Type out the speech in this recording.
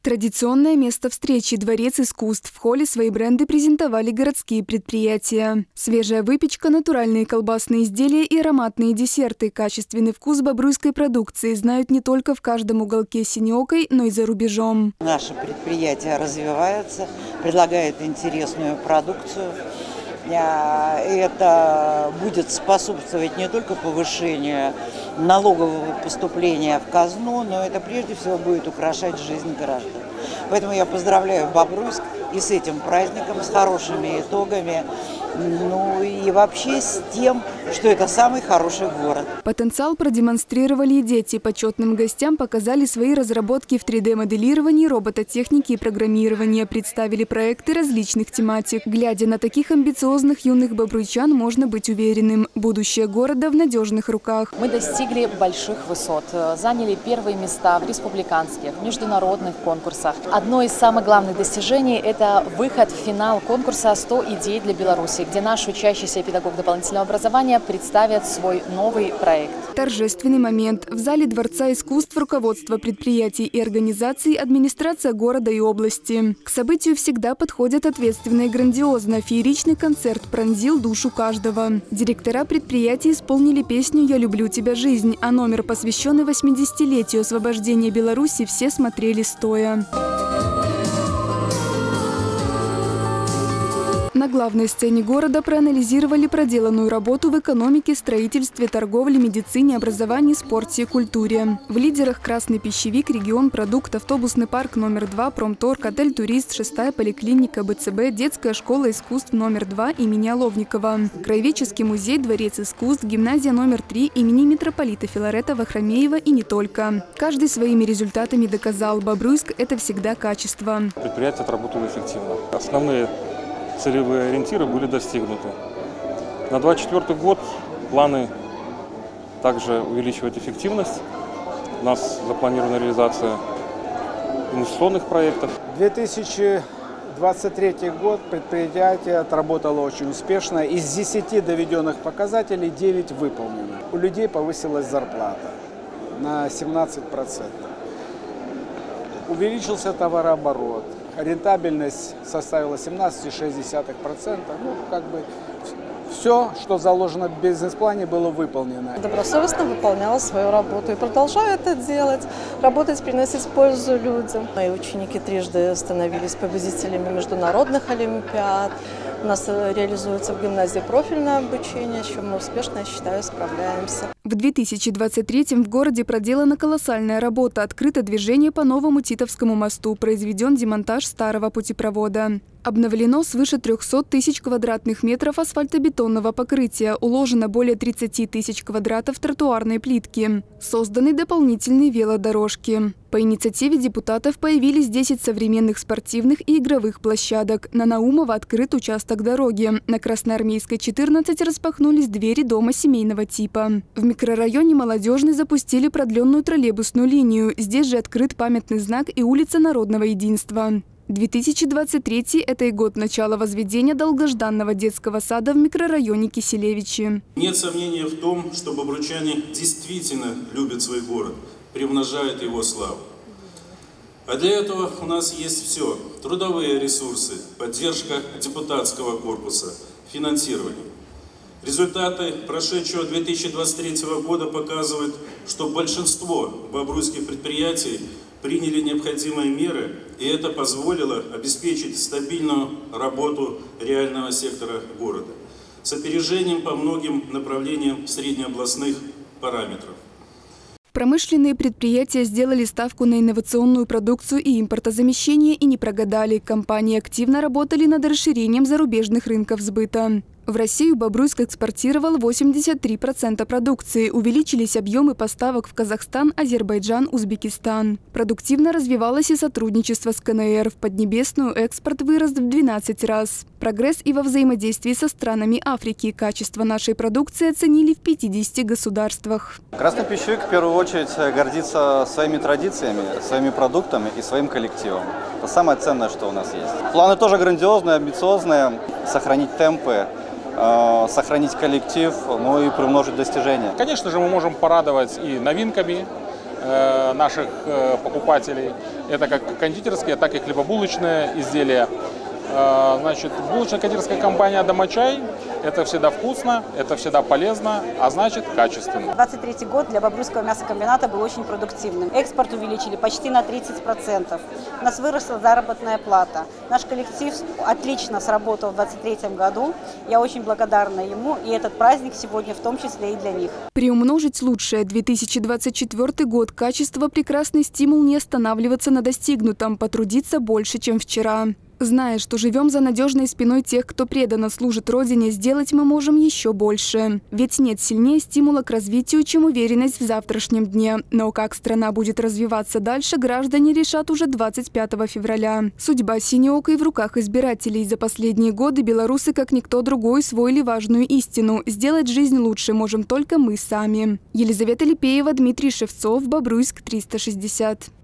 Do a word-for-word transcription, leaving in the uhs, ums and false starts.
Традиционное место встречи – Дворец искусств. В холле свои бренды презентовали городские предприятия. Свежая выпечка, натуральные колбасные изделия и ароматные десерты. Качественный вкус бобруйской продукции знают не только в каждом уголке Синеокой, но и за рубежом. Наше предприятие развивается, предлагает интересную продукцию. Это будет способствовать не только повышению налогового поступления в казну, но это прежде всего будет украшать жизнь граждан. Поэтому я поздравляю Бобруйск и с этим праздником, с хорошими итогами, ну и вообще с тем, что это самый хороший город. Потенциал продемонстрировали и дети. Почетным гостям показали свои разработки в три дэ моделировании, робототехнике и программировании. Представили проекты различных тематик. Глядя на таких амбициозных юных бобруйчан, можно быть уверенным – будущее города в надежных руках. Мы достигли больших высот, заняли первые места в республиканских, международных конкурсах. Одно из самых главных достижений – это выход в финал конкурса «сто идей для Беларуси», где наш учащийся педагог дополнительного образования представит свой новый проект. Торжественный момент. В зале Дворца искусств руководство предприятий и организаций, администрация города и области. К событию всегда подходят ответственно и грандиозно. Фееричный концерт пронзил душу каждого. Директора предприятий исполнили песню «Я люблю тебя, жизнь», а номер, посвященный восьмидесятилетию освобождения Беларуси, все смотрели стоя. На главной сцене города проанализировали проделанную работу в экономике, строительстве, торговле, медицине, образовании, спорте и культуре. В лидерах «Красный пищевик», «Регион продукт», автобусный парк номер два, «Промторг», отель «Турист», шестая поликлиника бэ цэ бэ, детская школа искусств номер два имени Оловникова, Краеведческий музей, Дворец искусств, гимназия номер три имени митрополита Филарета Вахромеева и не только. Каждый своими результатами доказал – Бобруйск – это всегда качество. Предприятие отработало эффективно. Основные целевые ориентиры были достигнуты. На две тысячи двадцать четвёртый год планы также увеличивать эффективность. У нас запланирована реализация инвестиционных проектов. две тысячи двадцать третий год предприятие отработало очень успешно. Из десяти доведенных показателей девять выполнено. У людей повысилась зарплата на семнадцать процентов. Увеличился товарооборот. Рентабельность составила семнадцать целых шесть десятых процента. Ну, как бы все, что заложено в бизнес-плане, было выполнено. Добросовестно выполняла свою работу и продолжаю это делать. Работать, приносить пользу людям. Мои ученики трижды становились победителями международных олимпиад. У нас реализуется в гимназии профильное обучение, с чем мы успешно, я считаю, справляемся. В две тысячи двадцать третьем в городе проделана колоссальная работа. Открыто движение по новому Титовскому мосту. Произведен демонтаж старого путепровода. Обновлено свыше трёхсот тысяч квадратных метров асфальтобетонного покрытия. Уложено более тридцати тысяч квадратов тротуарной плитки. Созданы дополнительные велодорожки. По инициативе депутатов появились десять современных спортивных и игровых площадок. На Наумова открыт участок дороги. На Красноармейской четырнадцать распахнулись двери дома семейного типа. В микрорайоне Молодежный запустили продленную троллейбусную линию. Здесь же открыт памятный знак и улица Народного единства. две тысячи двадцать третий – это и год начала возведения долгожданного детского сада в микрорайоне Киселевичи. Нет сомнения в том, что бобруйчане действительно любят свой город, приумножают его славу. А для этого у нас есть все – трудовые ресурсы, поддержка депутатского корпуса, финансирование. Результаты прошедшего две тысячи двадцать третьего года показывают, что большинство бобруйских предприятий приняли необходимые меры, и это позволило обеспечить стабильную работу реального сектора города с опережением по многим направлениям среднеобластных параметров. Промышленные предприятия сделали ставку на инновационную продукцию и импортозамещение и не прогадали. Компании активно работали над расширением зарубежных рынков сбыта. В Россию Бобруйск экспортировал восемьдесят три процента продукции. Увеличились объемы поставок в Казахстан, Азербайджан, Узбекистан. Продуктивно развивалось и сотрудничество с ка эн эр. В Поднебесную экспорт вырос в двенадцать раз. Прогресс и во взаимодействии со странами Африки. Качество нашей продукции оценили в пятидесяти государствах. Красный пищевик в первую очередь гордится своими традициями, своими продуктами и своим коллективом. Это самое ценное, что у нас есть. Планы тоже грандиозные, амбициозные. Сохранить темпы, сохранить коллектив, ну и приумножить достижения. Конечно же, мы можем порадовать и новинками наших покупателей, Это как кондитерские, так и хлебобулочные изделия. Значит, булочно-кондитерская компания «Домочай» – это всегда вкусно, это всегда полезно, а значит качественно. двадцать третий год для Бобруйского мясокомбината был очень продуктивным. Экспорт увеличили почти на тридцать процентов. У нас выросла заработная плата. Наш коллектив отлично сработал в двадцать третьем году. Я очень благодарна ему, и этот праздник сегодня в том числе и для них. Приумножить лучшее. две тысячи двадцать четвёртый год. Качество – прекрасный стимул не останавливаться на достигнутом, потрудиться больше, чем вчера. Зная, что живем за надежной спиной тех, кто преданно служит Родине, сделать мы можем еще больше. Ведь нет сильнее стимула к развитию, чем уверенность в завтрашнем дне. Но как страна будет развиваться дальше, граждане решат уже двадцать пятого февраля. Судьба синеокой в руках избирателей. За последние годы белорусы, как никто другой, усвоили важную истину. Сделать жизнь лучше можем только мы сами. Елизавета Липеева, Дмитрий Шевцов, Бобруйск, триста шестьдесят.